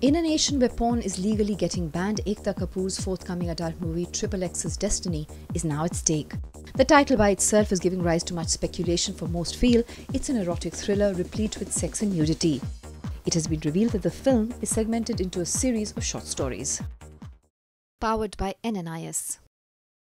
In a nation where porn is legally getting banned, Ekta Kapoor's forthcoming adult movie XXX's destiny is now at stake. The title by itself is giving rise to much speculation, for most feel it's an erotic thriller replete with sex and nudity. It has been revealed that the film is segmented into a series of short stories. Powered by NNIS.